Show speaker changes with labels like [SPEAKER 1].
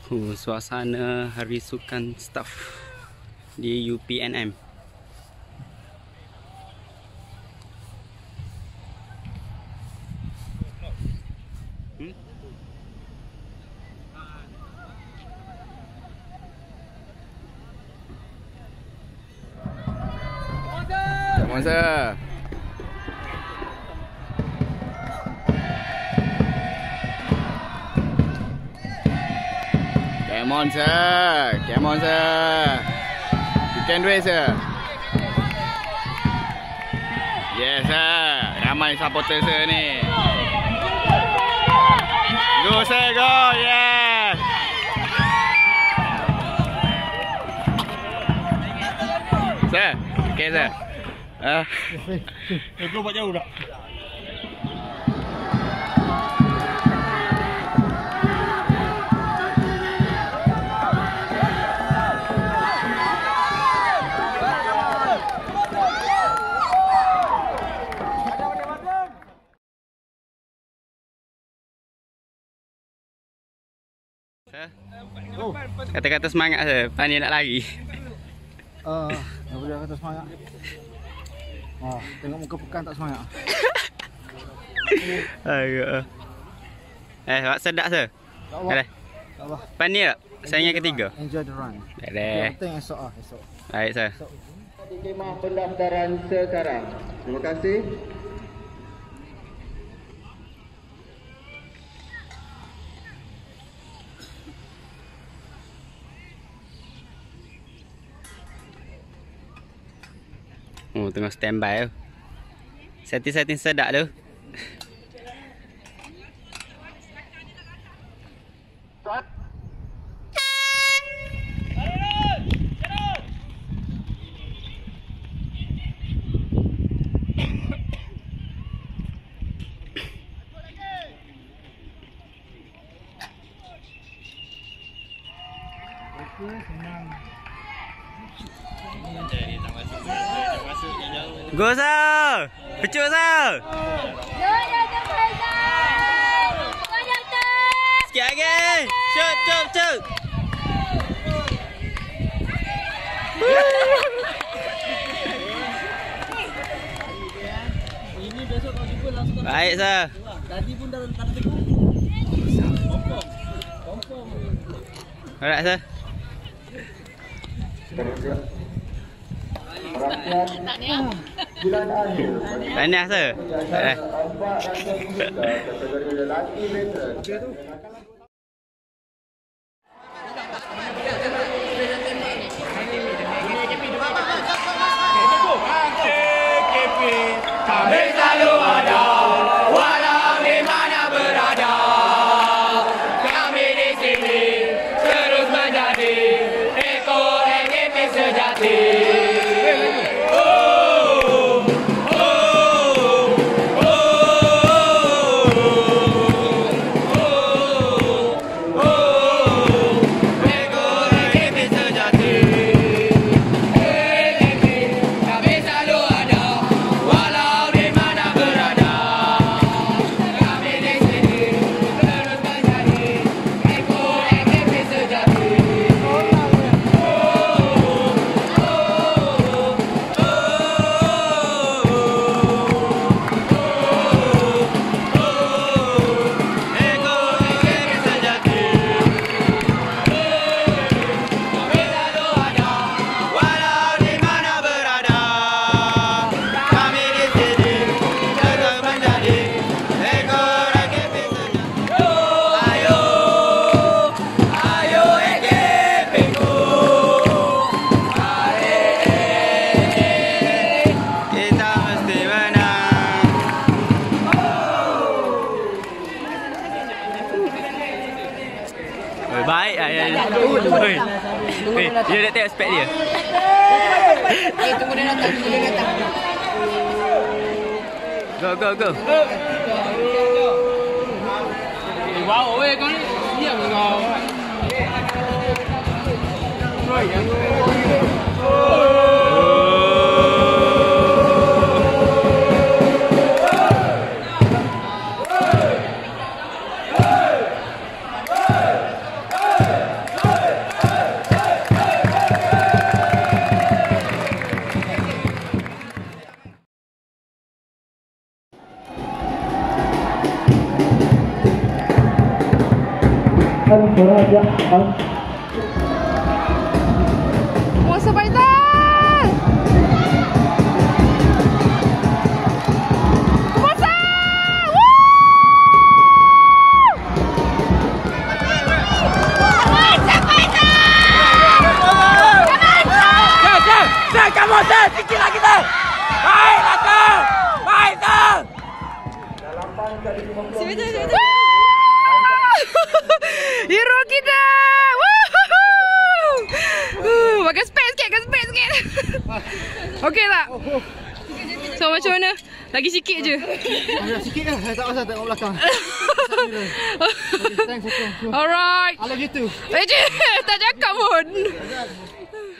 [SPEAKER 1] Suasana Hari Sukan Staf di UPNM.
[SPEAKER 2] Monster. Come on, sir. Come on, sir. You can do it, sir. Yes, sir. Ramai supporter sir ni. Go, sir. Go. Yes. Sir. Okay, sir.
[SPEAKER 3] Go buat jauh tak?
[SPEAKER 1] Kata-kata semangat sir, Pani nak lari.
[SPEAKER 3] Nak boleh kata semangat. Tengok muka pekan tak semangat.
[SPEAKER 1] Ayo. Awak sedap sir.
[SPEAKER 3] Tak apa.
[SPEAKER 1] Pani tak? Saingan ketiga.
[SPEAKER 3] Enjoy the run.
[SPEAKER 1] Dah.
[SPEAKER 3] Penting esok esok.
[SPEAKER 1] Baik sir.
[SPEAKER 4] Di kemah pendaftaran sekarang. Terima kasih.
[SPEAKER 1] Tengah standby tu. Setting-setting sedap tu. Go sir! Pecuk sir! Sikit lagi! Shoot!
[SPEAKER 3] Ini besok kalau jumpa langsung.
[SPEAKER 1] Baik sir.
[SPEAKER 3] Tadi pun dah tegur. Confirm.
[SPEAKER 1] Alright sir.
[SPEAKER 4] Bulan akhir.
[SPEAKER 1] Tahniah sir.
[SPEAKER 4] Kategori lelaki veteran.
[SPEAKER 5] Kami selalu ada, walau di mana berada. Kami di sini terus menjadi ekor EKP sejati.
[SPEAKER 1] Baik. Dia dah tengok spek dia.
[SPEAKER 6] Tunggu dia datang.
[SPEAKER 1] Go.
[SPEAKER 5] Wow, kau ni siap kau.
[SPEAKER 4] Olahraga.
[SPEAKER 6] Muasa Faizal! Muasa! Hero kita! Makan space sikit, makan space sikit. Okey tak? So macam mana? Lagi sikit je.
[SPEAKER 3] Ada sikit lah, tak pasal tengok belakang. Thanks.
[SPEAKER 6] Alright.
[SPEAKER 3] I love you too.
[SPEAKER 6] Tak cakap pun.